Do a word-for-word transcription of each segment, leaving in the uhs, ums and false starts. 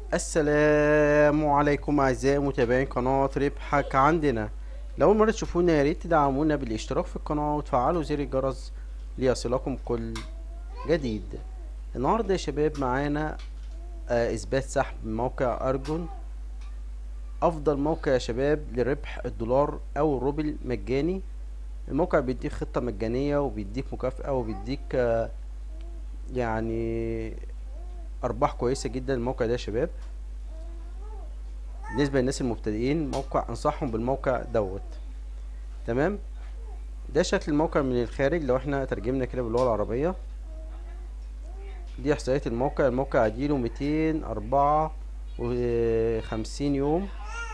السلام عليكم اعزائي متابعين قناة ربحك عندنا. لو أول مرة تشوفونا يا ريت تدعمونا بالاشتراك في القناة وتفعلوا زر الجرس ليصلكم كل جديد. النهاردة يا شباب معانا آه، اثبات سحب من موقع ارجون، افضل موقع يا شباب لربح الدولار او الروبل مجاني. الموقع بيديك خطة مجانية وبيديك مكافأة وبيديك آه، يعني ارباح كويسة جدا. الموقع ده يا شباب بالنسبة للناس المبتدئين موقع انصحهم بالموقع دوت. تمام، ده شكل الموقع من الخارج. لو احنا ترجمنا كده باللغة العربية، دي احصائيات الموقع. الموقع اديله ميتين اربعة وخمسين يوم.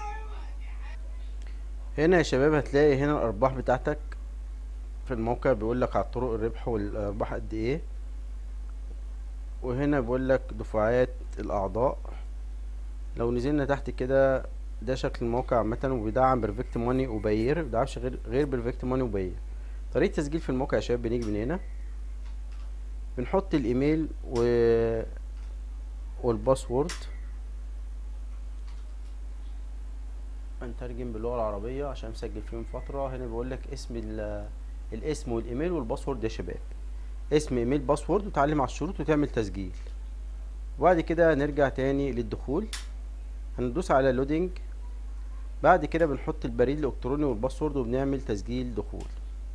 هنا يا شباب هتلاقي هنا الارباح بتاعتك في الموقع، بيقول لك على طرق الربح والارباح قد ايه، وهنا بيقول لك دفعات الاعضاء. لو نزلنا تحت كده، ده شكل الموقع عامة، وبيدعم بيرفكت ماني وباير، مبيدعمش غير غير بيرفكت ماني وباير. طريقة تسجيل في الموقع يا شباب، بنيجي من هنا بنحط الايميل و... والباسورد. هنترجم باللغة العربية عشان مسجل فيه من فترة. هنا بيقول لك اسم ال... الاسم والايميل والباسورد يا شباب. اسم، ايميل، باسورد، وتعلم على الشروط وتعمل تسجيل. وبعد كده نرجع تاني للدخول، هندوس على لودينج. بعد كده بنحط البريد الالكتروني والباسورد وبنعمل تسجيل دخول.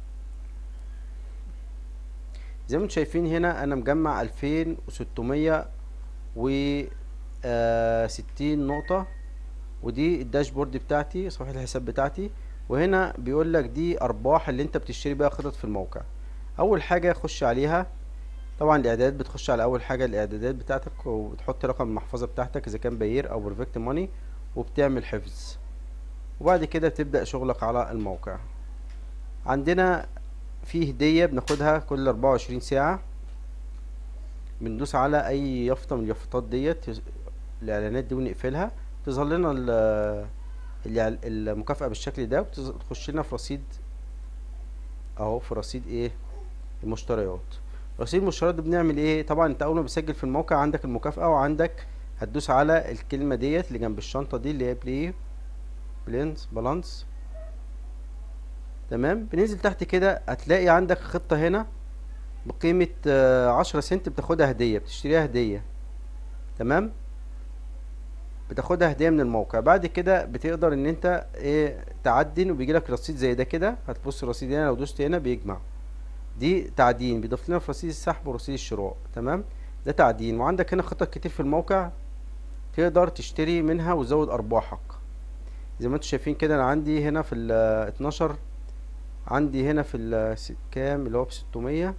زي ما انتم شايفين هنا انا مجمع الفين وستمية وستين نقطة، ودي الداشبورد بتاعتي، صفحة الحساب بتاعتي. وهنا بيقول لك دي ارباح اللي انت بتشتري بيها خطط في الموقع. اول حاجة خش عليها، طبعا الاعدادات، بتخش على اول حاجة الاعدادات بتاعتك وبتحط رقم المحفظة بتاعتك اذا كان باير او بيرفكت ماني، وبتعمل حفظ. وبعد كده بتبدأ شغلك على الموقع. عندنا في هدية بناخدها كل اربعة وعشرين ساعة. بندوس على اي يافطة من اليافطات ديت، الاعلانات دي، ونقفلها. تظهر لنا ال- الإعل- المكافأة بالشكل ده، وتخش لنا في رصيد اهو، في رصيد ايه، المشتريات. رصيد المشتريات ده بنعمل ايه؟ طبعا انت اول ما بتسجل في الموقع عندك المكافأة، وعندك هتدوس على الكلمة ديت اللي جنب الشنطة دي اللي هي بلاي بلينز بالانس. تمام، بننزل تحت كده هتلاقي عندك خطة هنا بقيمة آه، عشرة سنت، بتاخدها هدية، بتشتريها هدية. تمام، بتاخدها هدية من الموقع. بعد كده بتقدر ان انت ايه تعدن، وبيجيلك رصيد زي ده كده. هتبص الرصيد هنا، لو دوست هنا بيجمع. دي تعدين، بيضيف لنا في رصيد السحب ورصيد الشراء. تمام، ده تعدين. وعندك هنا خطط كتير في الموقع تقدر تشتري منها وتزود ارباحك. زي ما انتم شايفين كده، انا عندي هنا في ال اتناشر، عندي هنا في ال كام اللي هو ب ستمية.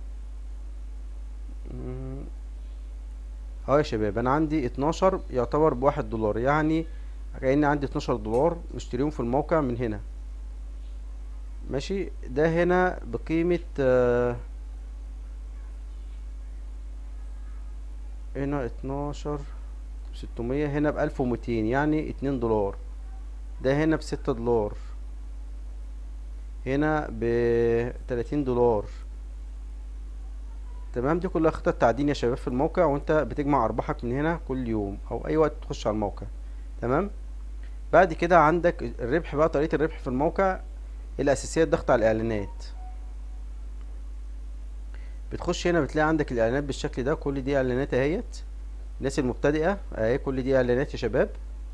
مم، اهو يا شباب انا عندي اتناشر يعتبر بواحد دولار، يعني كأن عندي اتناشر دولار مشتريهم في الموقع من هنا. ماشي، ده هنا بقيمة آه، هنا اتناشر ستمية، هنا بألف ومتين، يعني اتنين دولار. ده هنا بستة دولار، هنا بتلاتين دولار. تمام، دي كلها خطط تعدين يا شباب في الموقع، وانت بتجمع ارباحك من هنا كل يوم او اي وقت تخش على الموقع. تمام، بعد كده عندك الربح بقى. طريقة الربح في الموقع الاساسية الضغط على الاعلانات. بتخش هنا بتلاقي عندك الاعلانات بالشكل ده، كل دي اعلانات اهيت. الناس المبتدئة اهي، كل دي اعلانات يا شباب.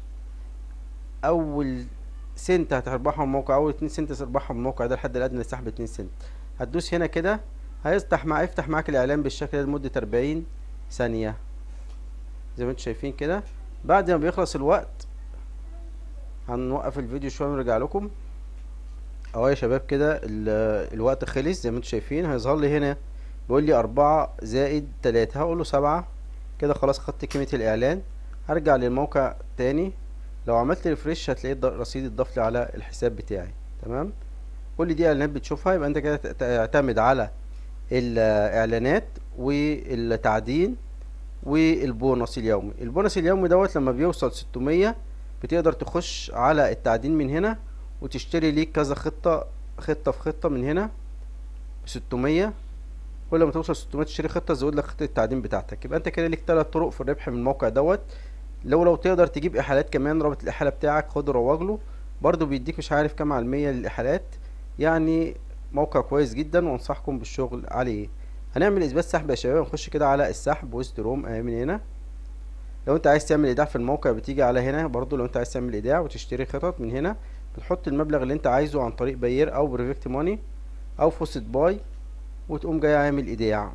اول سنت هتربحها من الموقع، اول اتنين سنت هتربحها من الموقع ده، الحد الادنى لسحب اتنين سنت. هتدوس هنا كده، هيفتح مع يفتح معاك الاعلان بالشكل ده لمدة اربعين ثانية زي ما انتم شايفين كده. بعد ما بيخلص الوقت هنوقف الفيديو شوية ونرجع لكم. اهو يا شباب كده ال- الوقت خلص. زي ما انتم شايفين هيظهر لي هنا بيقول لي اربعة زائد تلاتة، هقول له سبعة. كده خلاص خدت قيمة الاعلان. هرجع للموقع تاني. لو عملت ريفريش هتلاقي الض- الرصيد اتضاف لي على الحساب بتاعي. تمام، كل دي اعلانات بتشوفها. يبقى انت كده ت- تعتمد على الاعلانات والتعدين والبونص اليومي. البونص اليومي دوت لما بيوصل ستمية بتقدر تخش على التعدين من هنا وتشتري ليك كذا خطة، خطة في خطة من هنا بستمية. كل ما توصل ستمية تشتري خطة تزود لك خطة التعدين بتاعتك. يبقى انت كده ليك تلات طرق في الربح من الموقع دوت. لو لو تقدر تجيب احالات كمان، رابط الاحالة بتاعك خد روج له، برضو بيديك مش عارف كام على المية للاحالات. يعني موقع كويس جدا وانصحكم بالشغل عليه. هنعمل اثبات سحب يا شباب. نخش كده على السحب ويست روم اهي من هنا. لو انت عايز تعمل ايداع في الموقع بتيجي على هنا برضو. لو انت عايز تعمل ايداع وتشتري خطط من هنا، بتحط المبلغ اللي انت عايزه عن طريق باير او بريفكت ماني او فوسيت باي، وتقوم جاي عامل ايداع.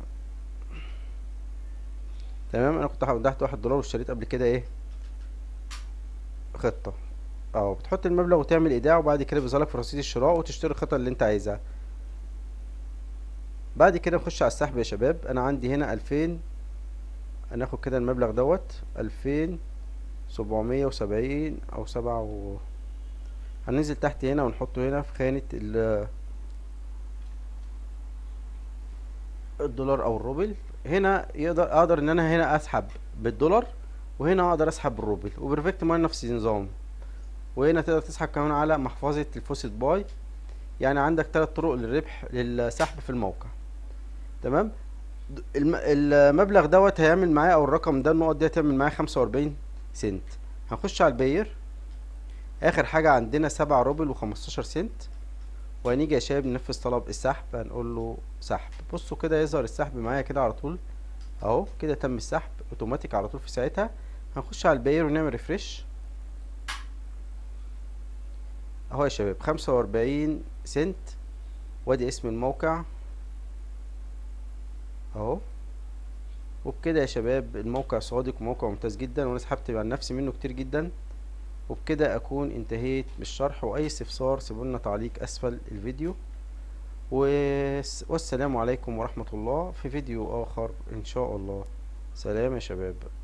تمام. انا كنت اودعت واحد دولار واشتريت قبل كده ايه خطة. اه بتحط المبلغ وتعمل ايداع، وبعد كده بيظهرلك في رصيد الشراء وتشتري الخطة اللي انت عايزها. بعد كده نخش على السحب يا شباب. انا عندي هنا الفين، هناخد كده المبلغ دوت الفين سبعمية وسبعين او سبعة و... هننزل تحت هنا ونحطه هنا في خانة ال- الدولار او الروبل. هنا يقدر اقدر ان انا هنا اسحب بالدولار، وهنا اقدر اسحب بالروبل، وبرفكت ماي نفس النظام. وهنا تقدر تسحب كمان على محفظة الفوسيت باي. يعني عندك ثلاث طرق للربح للسحب في الموقع. تمام. د- الم- المبلغ دوت هيعمل معايا، او الرقم ده النقط دي هتعمل معايا خمسة واربعين سنت. هنخش على الباير. اخر حاجة عندنا سبعة روبل وخمستاشر سنت. وهنيجي يا شباب ننفذ طلب السحب، هنقول له سحب. بصوا كده يظهر السحب معايا كده على طول اهو. كده تم السحب اوتوماتيك على طول في ساعتها. هنخش على الباير ونعمل ريفريش اهو يا شباب خمسة واربعين سنت. وادي اسم الموقع اهو. وبكده يا شباب الموقع صادق وموقع ممتاز جدا، وانا سحبت عن نفسي منه كتير جدا. وبكده اكون انتهيت بالشرح، واي استفسار سيبولنا تعليق اسفل الفيديو. وس- والسلام عليكم ورحمة الله في فيديو اخر ان شاء الله. سلام يا شباب.